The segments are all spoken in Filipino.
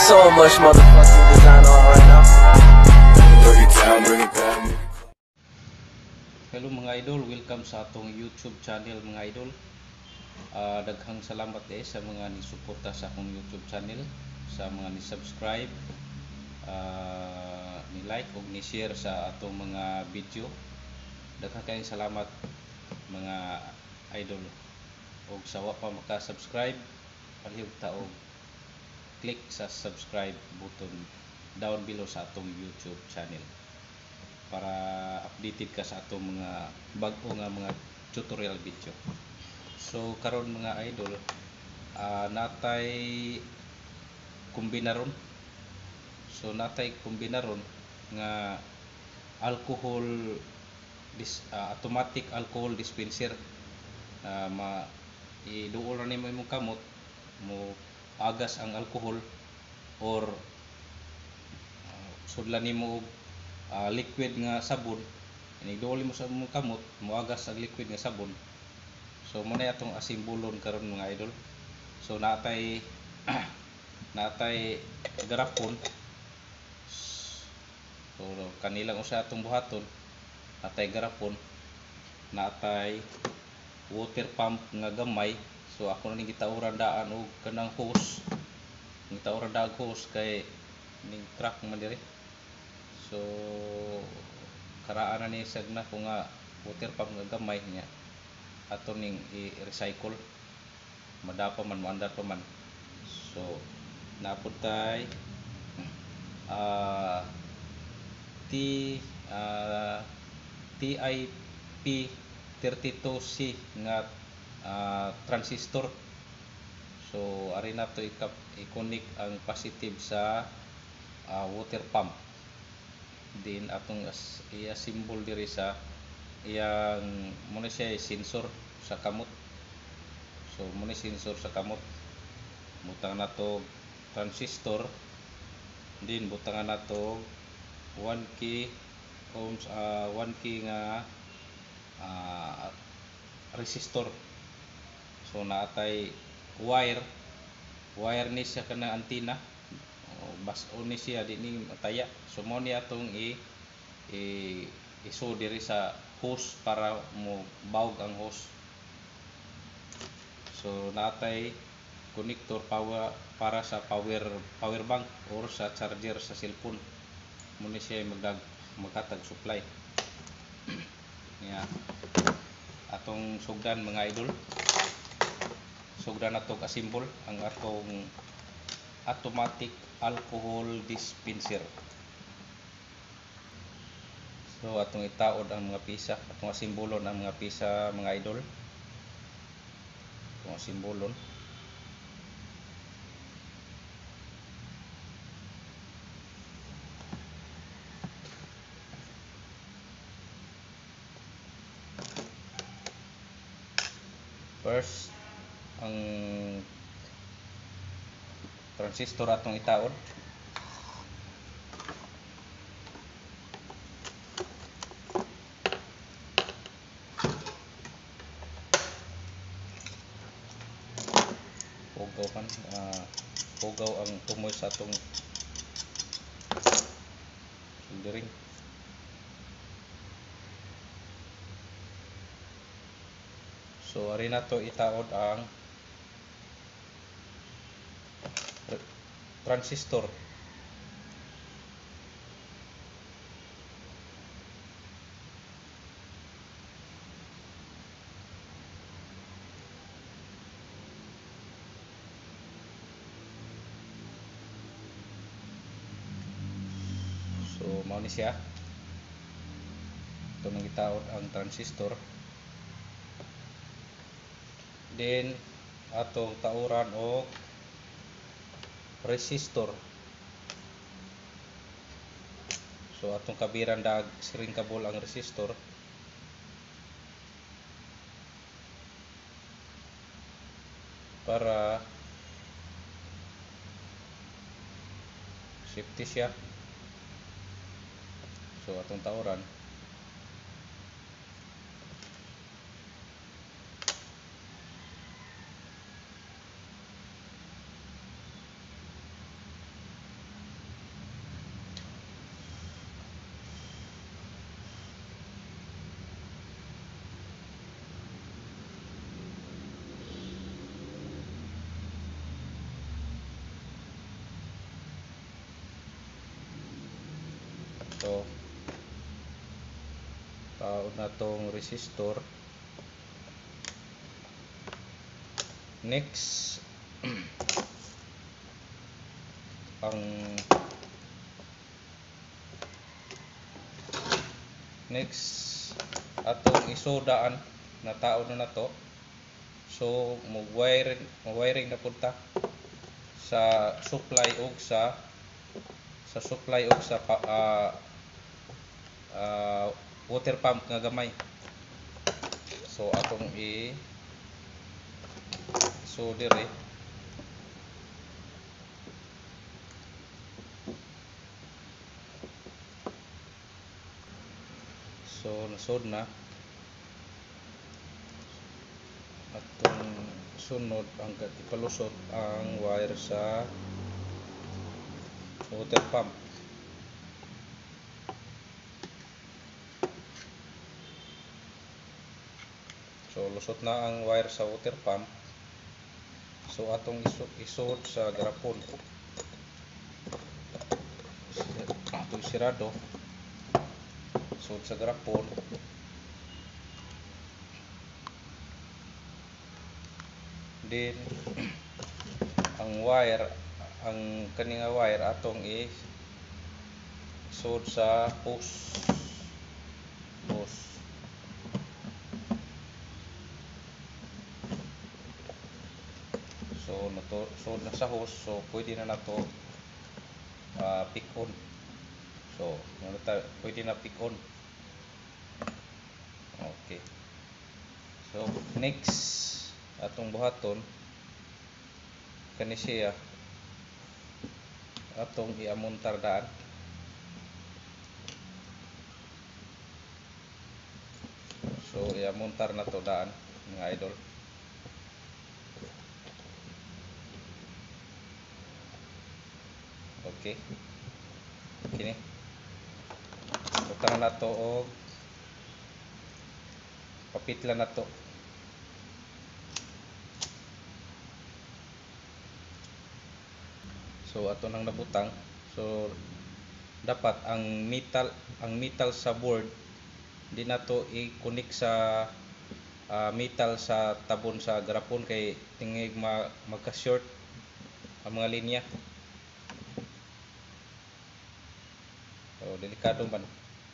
So much motherfucking design on right now. Bring it down, bring it down. Hello mga idol, welcome sa atong YouTube channel mga idol. Daghang salamat sa mga nisuporta sa akong YouTube channel, sa mga ni-subscribe, ni-like ug ni-share sa atong mga video. Daghang kayong salamat mga idol. Ug sa wa pa maka-subscribe, palihog ta og click sa subscribe button down below sa atong YouTube channel para updated ka sa atong mga bag-o nga mga tutorial video. So karon mga idol, natay kombinaron. So natay kombinaron nga automatic alcohol dispenser. Iduol na nimo imong kamot, mo agas ang alcohol or sudlan nimo liquid nga sabon. Inigduol mo sa imong kamot, mo agas ang liquid nga sabon. So mo na atong asimbolon karon mga idol. So natay natay garapon. So kanilang usa atong buhaton. Natay garapon, natay water pump nga gamay. So ako na ning gitauran daan og kanang hose. Gitauran daag hose kay ning truck man diri. So karaan na ni sagna ko nga water pump nga gamay niya ato ning i-recycle, madapa man moandar pa man. So napud tay TIP 32C nga transistor. So ari na to i-connect ang positive sa water pump. Din atong i-assemble diri sa iyang muna siya sensor sa kamot. So muna sensor sa kamot, butang na to transistor, din butangan na to 1K ohms 1K nga resistor. So naatay wire ni siya kana antenna, bas-on ni siya dinhi mataya. So mo ni atong iso diri sa hose para mo bawg ang hose. So natay connector para sa power bank or sa charger sa cellphone. Mo ni siya maghatag supply. Yeah. Atong sugdan mga idol. Sugdan nato ka-symbol ang atong automatic alcohol dispenser. So atong itaod ang mga pisa, atong simbolon ang mga pisa mga idol. Atong simbolon. First, ang transistor atong itaod. Pugaw ang tumoy sa atong soldering. So ari na to itaod ang transistor. So mao ni siya. Ito nang itaod ang transistor. Then atong tauran og resistor. So atong kabiran dag siring kabol ang resistor. Para safety siya. So atong tauran. So taon na tong resistor. Next ang atong isodaan na taon na to. So mo-wiring na punta sa supply og sa water pump nga gamay. So atong so dire so nasod na atong sunod ang ipalusot ang wire sa water pump. So lusot na ang wire sa water pump. So atong isuot sa garapon. Ato isirado. Suot sa garapon. Then ang kaninga wire atong isuot sa hose. So na sa hose, so pwede na nato pick on. So pwede na pick on. Okay. So next atong buhaton kani siya atong iamontar daan. So iamontar na to daan mga idol. Okay. Kini. Butang na to og papitlan na to. So ato nang nabutang. So dapat ang metal sa board di nato i-connect sa metal sa tabon sa garapon kay tingig magka-short ang mga linya. So delikado man.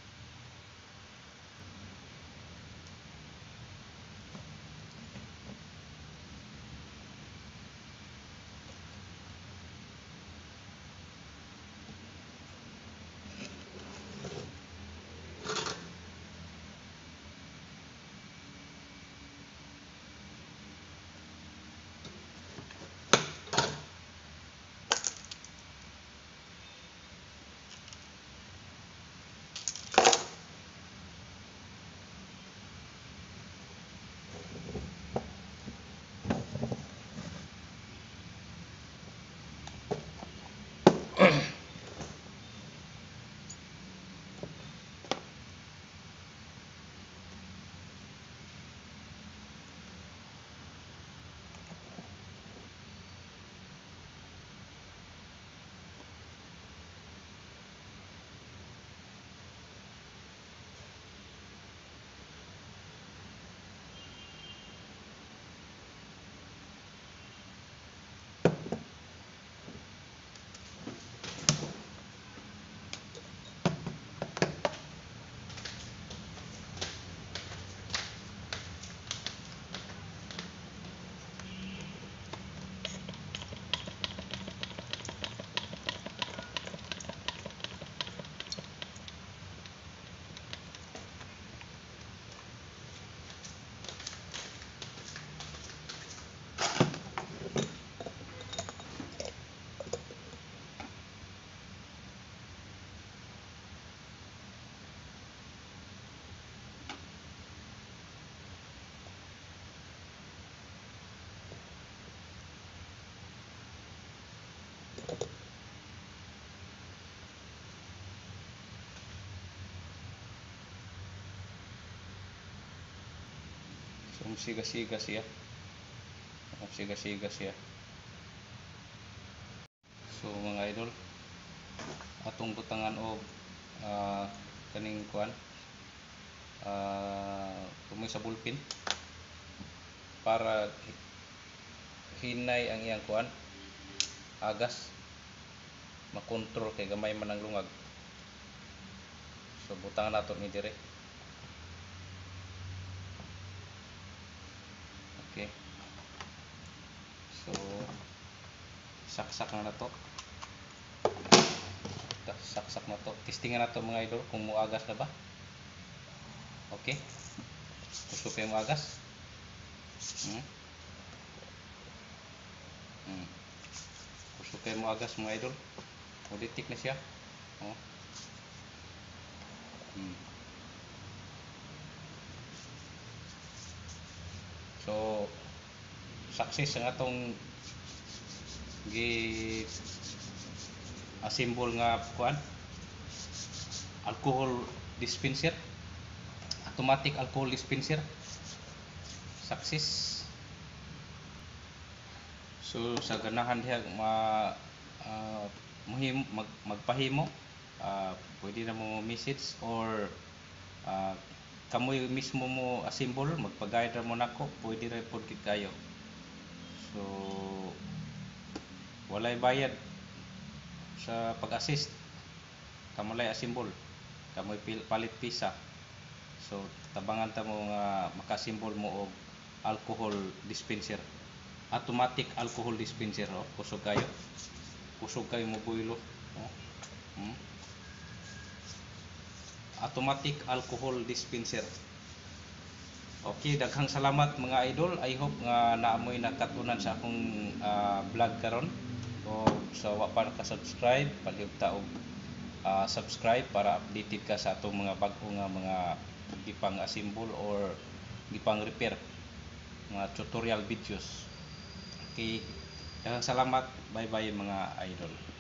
So siga-siga siya. So mga idol, atong butangan og kaning kuan tumoy sa bulpin para hinay ang iyang kuan agas, makontrol kay gamay man ang lungag. So butang nato ni dire. Okay, so saksak na to, saksak na to. Testingan nato mga idol kung muagas na ba. Okay, gusto kayo muagas. Gusto kayo muagas mga idol. Ulitik na siya. So success ang atong gi symbol nga kuan alcohol dispenser, automatic alcohol dispenser, success. So sa ganahan diha magpahimo, pwede na mo message or kamoy mismo mo symbol, magpag-guide ra mo nako, pwede ra pod kit kayo. So walay bayad sa pag-assist, kamalay symbol, kamoy palit pisa. So tabangan ta mo nga makasimbol mo og alcohol dispenser, automatic alcohol dispenser. Kusog kayo mo builo. Automatic alcohol dispenser. Okay, daghang salamat mga idol. I hope nga naamoy nakatunan sa akong vlog karon. O sa wa pa naka-subscribe, palihog ta og subscribe para updated ka sa atong mga bag-o nga mga gipang assemble or gipang repair mga tutorial videos. Okay, daghang salamat. Bye bye mga idol.